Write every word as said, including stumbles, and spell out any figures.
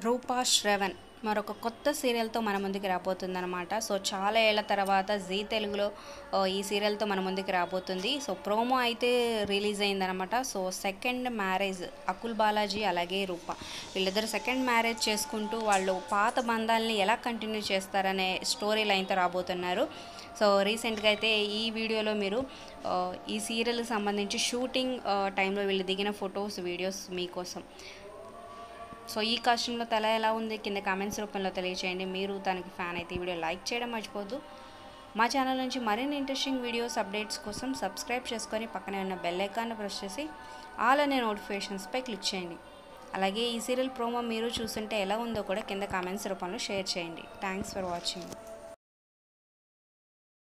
రూపా శ్రవణ్ మరొక కొత్త సీరియల్తో మన ముందుకు రాబోతుందన్నమాట. సో చాలా ఏళ్ల తర్వాత జీ తెలుగులో ఈ సీరియల్తో మన ముందుకు రాబోతుంది. సో ప్రోమో అయితే రిలీజ్ అయిందనమాట. So second marriage Akul Balaji అలాగే రూప వీళ్ళిద్దరు సెకండ్ మ్యారేజ్ చేసుకుంటూ వాళ్ళు పాత బంధాలని ఎలా కంటిన్యూ చేస్తారనే స్టోరీ లైన్తో రాబోతున్నారు. సో రీసెంట్గా అయితే ఈ వీడియోలో మీరు ఈ సీరియల్కి సంబంధించి షూటింగ్ టైంలో వీళ్ళు దిగిన ఫొటోస్ వీడియోస్ మీకోసం. సో ఈ కాస్ట్యూమ్లో తల ఎలా ఉంది కింద కామెంట్స్ రూపంలో తెలియచేయండి. మీరు తనకి ఫ్యాన్ అయితే ఈ వీడియో లైక్ చేయడం మర్చిపోద్దు. మా ఛానల్ నుంచి మరిన్ని ఇంట్రెస్టింగ్ వీడియోస్ అప్డేట్స్ కోసం సబ్స్క్రైబ్ చేసుకొని పక్కనే ఉన్న బెల్ ఐకాన్ని ప్రెస్ చేసి ఆల్ అనే నోటిఫికేషన్స్పై క్లిక్ చేయండి. అలాగే ఈ సీరియల్ ప్రోమో మీరు చూస్తుంటే ఎలా ఉందో కూడా కింద కామెంట్స్ రూపంలో షేర్ చేయండి. Thanks for watching.